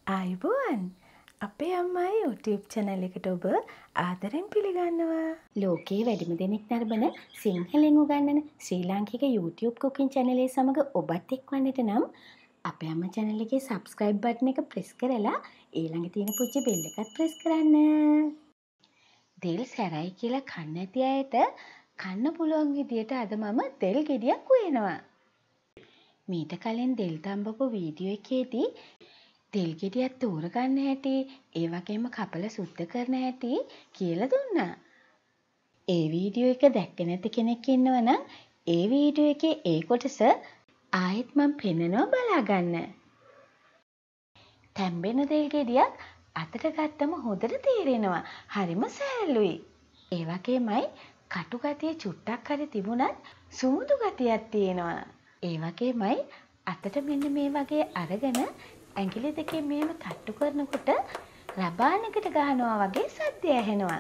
ආයුබෝවන් අපේ අම්මයි YouTube channel එකට ඔබ ආදරෙන් පිළිගන්නවා. ලෝකයේ වැඩිම දෙනෙක් නරඹන සිංහලෙන් උගන්වන ශ්‍රී ලාංකික YouTube cooking channel එක සමග ඔබත් එක්වන්නට නම් අපේ අම්මා channel එකේ subscribe button එක press කරලා ඊළඟ තියෙන පුංචි bell එකත් press කරන්න. දෙල් සැරයි කියලා කන්න නැති අයට කන්න පුළුවන් විදියට අද මම දෙල් ගෙඩියක් උයනවා. මීට කලින් දෙල් තඹපු වීඩියෝ එකේදී දෙල් ගෙඩියක් තෝරගන්න හැටි, ඒ වගේම කපලා සුද්ධ කරන හැටි කියලා දුන්නා. ඒ වීඩියෝ එක දැක්ක නැති කෙනෙක් ඉන්නවනම් ඒ වීඩියෝ එකේ ඒ කොටස ආයෙත් මම පෙන්නනවා බලා ගන්න. තැම්බෙන දෙල් ගෙඩියක් අතට ගත්තම හොඳට තේරෙනවා. හරිම සෑහළුයි. ඒ වගේමයි කටු ගතිය චුට්ටක් හරි තිබුණත් සුමුදු ගතියක් තියෙනවා. ඒ වගේමයි අතට මෙන්න මේ වගේ අරගෙන ඇඟිලි දෙකෙන් මෙහෙම තට්ටු කරනකොට රබානකට ගහනවා වගේ සද්දය ඇහෙනවා.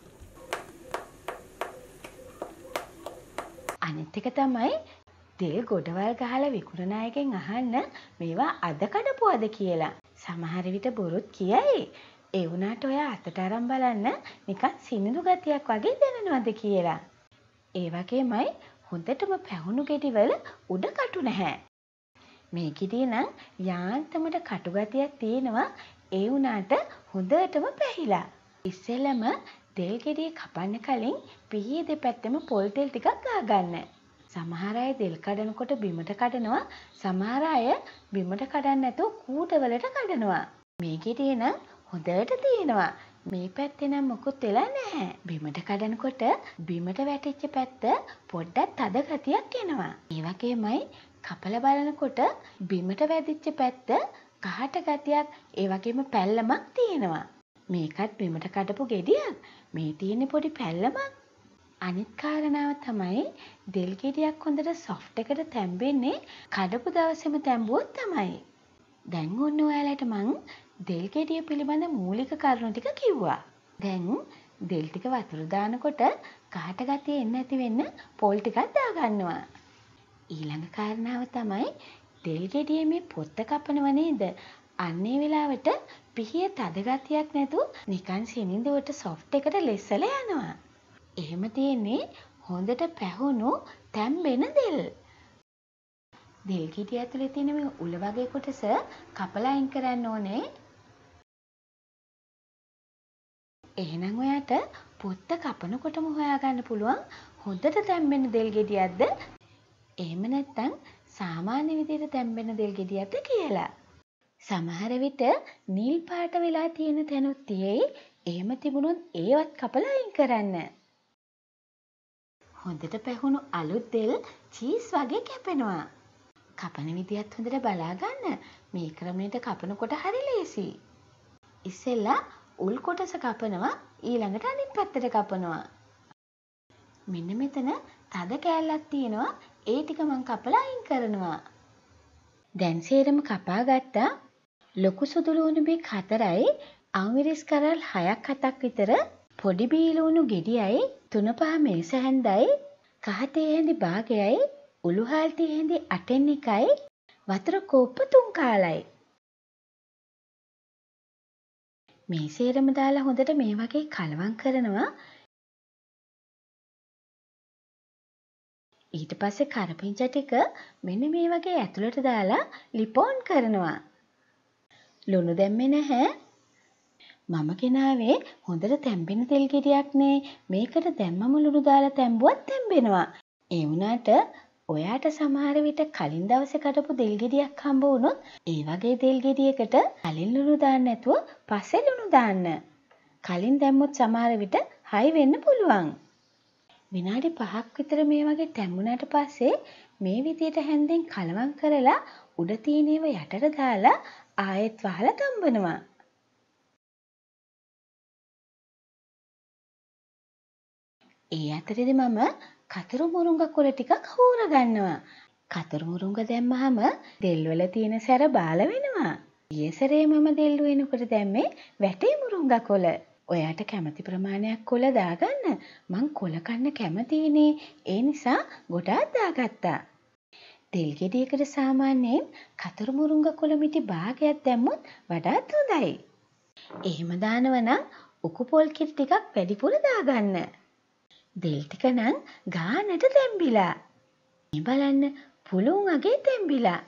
අනිත් එක තමයි දෙල් ගොඩවල් ගහලා විකුණන අයගෙන් අහන්න මේවා අද කඩපුවද කියලා. සමහර විට බොරුත් කියයි. ඒ වුණාට ඔයා අතට අරන් බලන්න නිකන් සිනිඳු ගතියක් වගේ දැනෙනවද කියලා. ඒ වගේමයි හොඳටම පැහුණු ගෙඩිවල උඩ කටු නැහැ. මේ ගෙඩිය නම් යාන්තමට කටු ගතියක් තියෙනවා. ඒ වුණාට හොඳටම පැහිලා. ඉස්සෙල්ලම දෙල් ගෙඩිය කපන්න කලින් පිහියේ දෙපැත්තෙම පොල් තෙල් ටිකක් ගාගන්න. සමහර අය දෙල් කඩනකොට බිමට කඩනවා. සමහර අය බිමට කඩන්නේ නැතුව කූටවලට කඩනවා. මේ ගෙඩිය නම් හොඳට තියෙනවා. මේ පැත්තේ නම් මොකුත් වෙලා නැහැ. බිමට කඩනකොට බිමට වැටිච්ච පැත්ත පොඩ්ඩක් තද ගතියක් එනවා. ඒ වගේමයි කපලා බලනකොට බිමට වැදිච්ච පැත්ත කහට ගතියක් ඒ වගේම පැල්ලමක් තියෙනවා. මේකත් බිමට කඩපු ගෙඩියක්. මේ තියෙන්නේ පොඩි පැල්ලමක්. අනිත් කාරණාව තමයි දෙල් ගෙඩියක් හොඳට සොෆ්ට් එකට තැම්බෙන්නේ කඩපු දවසේම තැම්බුවොත් තමයි. දැන් ඔන්න ඔයාලට මං දෙල් ගෙඩිය පිළිබඳ මූලික කරුණු ටික කිව්වා. දැන් දෙල් ටික වතුර දානකොට කහට ගතිය එන්නේ නැති වෙන්න පොල් ටිකක් දාගන්නවා. ඊළඟ කාරණාව තමයි දෙල් ගෙඩියේ මේ පොත්ත කපනව නේද? අන්නේ වෙලාවට පිහිය තද ගතියක් නැතුව නිකන් සිනිඳුවට සොෆ්ට් එකට ලෙස්සලා යනවා. එහෙම තියෙන්නේ හොඳට පැහුණු තැම්බෙන දෙල්. දෙල් ගෙඩිය ඇතුලේ තියෙන මේ උල වගේ කොටස කපලා අයින් කරන්න ඕනේ. එහෙනම් ඔයාට පොත්ත කපනකොටම හොයාගන්න පුළුවන් හොඳට තැම්බෙන දෙල් ගෙඩියක්ද එහෙම නැත්නම් සාමාන්‍ය විදිහට තැම්බෙන දෙල් ගෙඩියක්ද කියලා. සමහර විට නිල් පාට වෙලා තියෙන තැනුත් තියෙයි. එහෙම තිබුණොත් ඒවත් කපලා අයින් කරන්න. හොඳට පැහුණු අලුත් දෙල් චීස් වගේ කැපෙනවා. කපන විදිහත් හොඳට බලා ගන්න. මේ ක්‍රමයට කපනකොට හරි ලේසි. ඉස්සෙල්ලා උල් කොටස කපනවා, ඊළඟට අනිත් පැත්තට කපනවා. මෙන්න මෙතන තද කෑල්ලක් තියෙනවා. ඒ ටික මං කපලා අයින් කරනවා. දැන් සේරම කපා ගත්තා. ලොකු සුදු ලුණු බික් 4යි, අංවිරිස් කරල් 6ක් 7ක් විතර, පොඩි බීලුණු ගෙඩියයි, 3-5 මේස හැන්දයි, කහ තේ හැඳි භාගයයි, උළුහාල් තේ හැඳි 8න් එකයි, වතුර කෝප්ප 3 කාලයි. මේ සේරම දාලා හොඳට මේ වගේ කලවම් කරනවා. ඊට පස්සේ කරපිංචා ටික මෙන්න මේ වගේ ඇතුළට දාලා ලිපෝන් කරනවා. ලුණු දැම්මේ නැහැ. මම ගෙනාවේ හොඳට තැම්බෙන තෙල් ගෙඩියක් නේ. මේකට දැම්මම ලුණු දාලා තැම්බුවත් තැම්බෙනවා. ඒ වුණාට ඔයාට සමහර විට කලින් දවසේ කඩපු තෙල් ගෙඩියක් හම්බ වුණොත් ඒ වගේ තෙල් ගෙඩියකට කලින් ලුණු දාන්න නැතුව පස්සේ ලුණු දාන්න. කලින් දැම්මොත් සමහර විට හයි වෙන්න පුළුවන්. විනාඩි 5ක් විතර මේ වගේ තැම්බුණාට පස්සේ මේ විදියට හැන්දෙන් කලවම් කරලා උඩ තියෙන ඒවා යටට දාලා ආයෙත් වහලා තම්බනවා. ඒ අතරේදී මම කතරු මුරුංග කොළ ටිකක් හූර ගන්නවා. කතරු මුරුංග දැම්මහම දෙල් වල තියෙන සැර බාල වෙනවා. ඊයේ සැරේ මම දෙල් වෙනකොට දැම්මේ වැටේ මුරුංග කොළ. ඔයාට කැමති ප්‍රමාණයක් කොළ දාගන්න. මං කොළ කන්න කැමතිනේ. ඒ නිසා ගොඩාක් දාගත්තා. තෙල් ගෙඩියකට සාමාන්‍යයෙන් කතර මුරුංග කොළ මිටි භාගයක් දැම්මොත් වඩාත් හොඳයි. එහෙම දානවා නම් උකු පොල් කිරි ටිකක් වැඩිපුර දාගන්න. දෙල් ටික නම් ගානට තැම්බිලා. මේ බලන්න පුළුන් අගේ තැම්බිලා.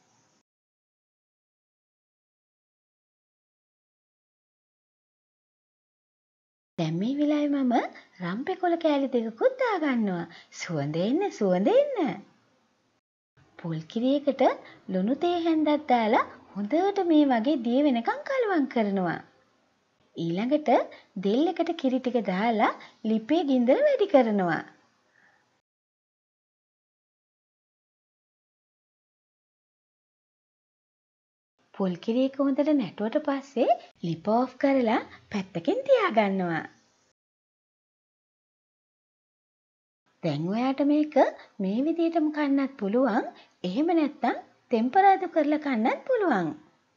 දැන් මේ වෙලාවේ මම රම්පේ කොළ කෑලි දෙකකුත් දාගන්නවා. සුවඳ එන්න. පොල් කිරියකට ලුණු තේ හැන්දක් දාලා හොඳට මේ වගේ දිය වෙනකන් කලවම් කරනවා. ඊළඟට දෙල් එකට කිරි ටික දාලා ලිපේ ගින්දර වැඩි කරනවා. පොල් කිරි එක හොඳට නැටුවට පස්සේ ලිප ඔෆ් කරලා පැත්තකින් තියාගන්නවා. දැන් ඔයාට මේක මේ විදිහටම කන්නත් පුළුවන්. එහෙම නැත්නම් ටෙම්පරාදු කරලා කන්නත් පුළුවන්.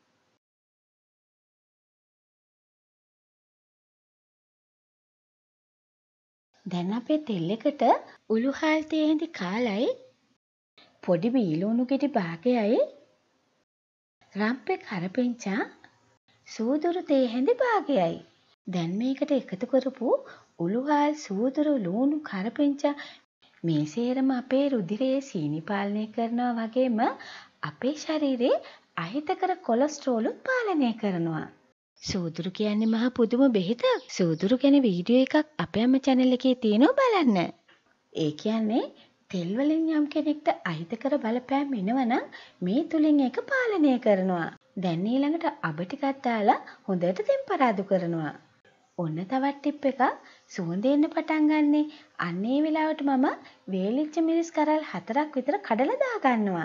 දැන් අපේ තෙල් එකට උළු හාල් තේ හැඳි කාලයි පොඩි බීලුණු ගෙඩි භාගයයි රම්පේ කරපිංචා සූදුරු තේ හැඳි භාගයයි. දැන් මේකට එකතු කරපු උළු හාල් සූදුරු ලුණු කරපිංචා මේ සේරම අපේ රුධිරයේ සීනි පාලනය කරනවා වගේම අපේ ශරීරයේ අහිතකර කොලෙස්ටරෝලුත් පාලනය කරනවා. සූදුරු කියන්නේ මහා පුදුම බෙහෙතක්. සූදුරු ගැන වීඩියෝ එකක් අපේ අම්මා channel එකේ තියෙනවා බලන්න. ඒ කියන්නේ තෙල් වලින් යම් කෙනෙක්ට අහිතකර බලපෑම් එනවනම් මේ තුලින් ඒක පාලනය කරනවා. දැන් ඊළඟට අබ ටිකක් දාලා හොඳට ටෙම්පරාදු කරනවා. ඔන්න තවත් ටිප් එකක් සුවඳ එන්න පටන් ගන්නෙ. අන්න ඒ වෙලාවට මම වේලිච්ච මිරිස් කරල් 4ක් විතර කඩලා දාගන්නවා.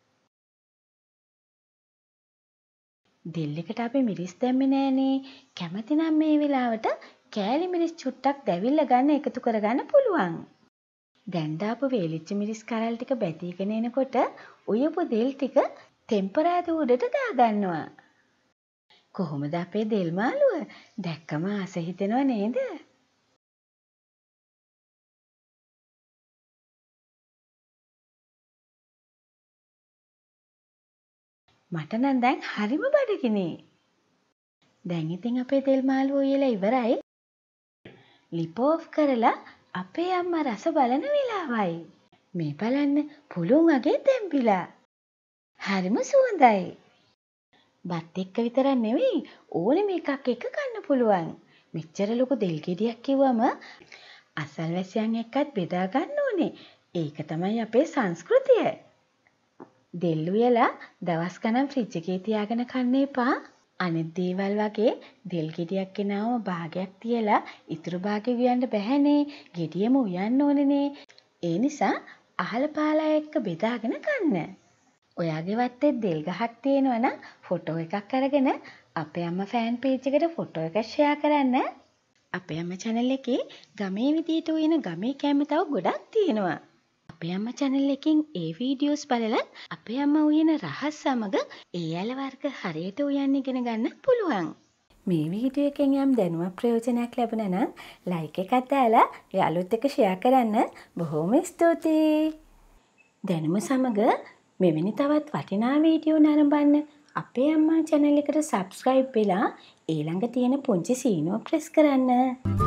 දෙල් එකට අපි මිරිස් දැම්මේ නෑනේ. කැමති නම් මේ වෙලාවට කෑලි මිරිස් චුට්ටක් දැවිල්ල ගන්න එකතු කරගන්න පුළුවන්. දැන් දාපු වේලිච්ච මිරිස් කරල් ටික බැදීගෙන එනකොට උයපු දෙල් ටික ටෙම්පරාදු උඩට දාගන්නවා. කොහොමද අපේ දෙල් මාළුව? දැක්කම ආස හිතෙනව නේද? මට නම් දැන් හරිම බඩගිනි. දැන් ඉතින් අපේ තෙල් මාළුව උයලා ඉවරයි. ලිප ඔෆ් කරලා අපේ අම්මා රස බලන වෙලාවයි. මේ බලන්න පුළුන් අගේ තැම්බිලා. හරිම සුවඳයි. බත් එක්ක විතරක් නෙවෙයි ඕනෙම එකක් එක්ක කන්න පුළුවන්. මෙච්චර ලොකු දෙල් ගෙඩියක් කිව්වම අසල්වැසියන් එක්කත් බෙදා ගන්න ඕනේ. ඒක තමයි අපේ සංස්කෘතිය. දෙල් උයලා දවස් ගණන් ෆ්‍රිජ් එකේ තියාගෙන කන්න එපා. අනිත් දේවල් වගේ දෙල් ගෙඩියක් ගෙනාවම භාගයක් තියලා ඉතුරු භාගෙ උයන්න බැහැනේ. ගෙඩියම උයන්න ඕනේනේ. ඒ නිසා අහල පාලා එක්ක බෙදාගෙන කන්න. ඔයාගේ වත්තේ දෙල් ගහක් තියෙනවා නම් ෆොටෝ එකක් අරගෙන අපේ අම්මා ෆෑන් පේජ් එකට ෆොටෝ එක ෂෙයා කරන්න. අපේ අම්මා channel එකේ ගමේ විදියට උයන ගමේ කෑම තව ගොඩක් තියෙනවා. අපේ අම්මා channel එකෙන් ඒ වීඩියෝස් බලලා අපේ අම්මා උයන රහස් සමග ඒ ඇල වර්ග හරියට උයන්න ඉගෙන ගන්න පුළුවන්. මේ වීඩියෝ එකෙන් යම් දැනුමක් ප්‍රයෝජනයක් ලැබුණා නම් ලයික් එකක් දාලා යාළුවොත් එක්ක ෂෙයා කරන්න. බොහොම ස්තුතියි. දැනුම සමග මෙවැනි තවත් වටිනා වීඩියෝ නරඹන්න අපේ අම්මා channel එකට subscribe වෙලා ඊළඟ තියෙන පුංචි සීනුව press කරන්න.